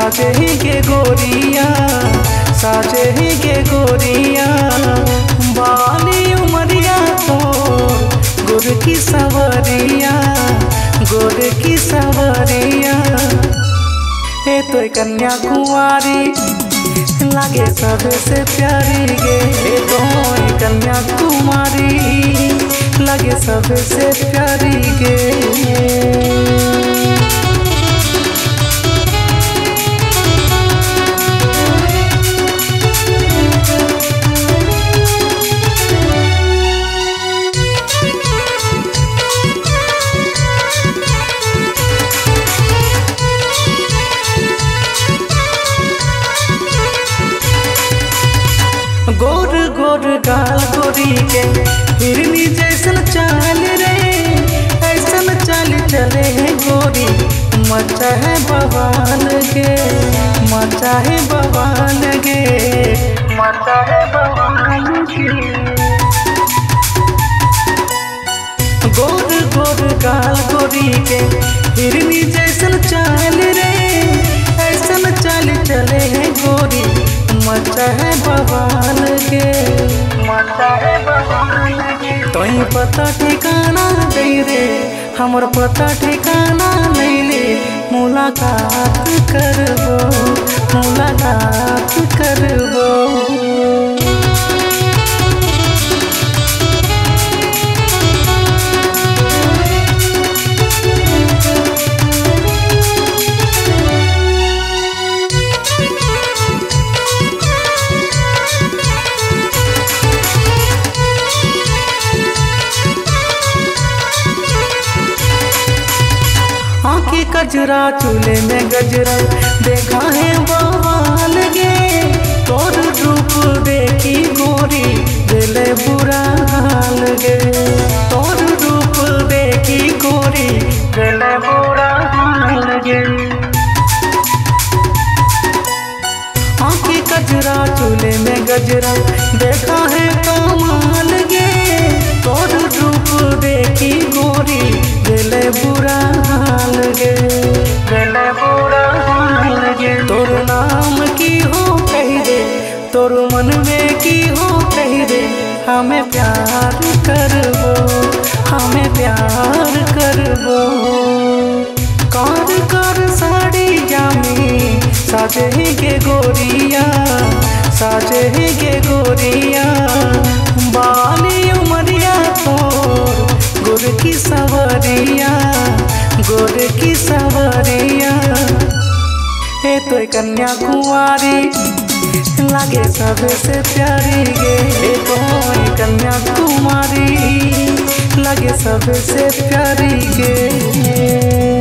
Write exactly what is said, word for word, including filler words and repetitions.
साजे ही के गोरिया साजे ही के गोरिया बाली उमरिया तो गुर की सवरिया गुर की सवरिया ए तो कन्या कुंवारी लागे सबसे प्यारी गे ए तो कन्या कुमारी लागे सबसे प्यारी गे। गोर गोर गाल गोरी के हिरनी जैसन चाल रे ऐसन चाल चले है गोरी मचा है बवाल गे मचा है बवाल गे मचा है बवाल गे। गोर गोर गाल गोरी के हिरनी जैसन चाल रे ऐसन चाल चले है गोरी मचा है बवाल के मचा है बवाल के। तोई पता ठिकाना दे रे हमर पता ठिकाना नहीं ले मुलाकात करबो मुलाकात करबो। आँखें कजरा चूल्हे में गजरा देखा है बवाल गे तोर रूप देखी गोरी दिले बुरा हाल गे तोर रूप देखी गोरी दिले बुरा हाल गे। आँखें कजरा चूल्हे में गजरा देखा है कमाल गे तोर रूप देखी गोरी दिले बुरा हाल गे दिले बुरा हाल गे। तोर नाम की हो कह दे तोर मन में की हो कह दे हमें प्यार करबो हमें प्यार करबो। कार कर साड़ी जामी साजे ही के गोरिया साजे ही के गोरिया बाली उमरिया तोर गुर की सवरिया गुर की सवरिया ए तो कन्या कुंवारी लागे सबसे प्यारी गे ए तो कन्या कुमारी लागे सबसे प्यारी गे।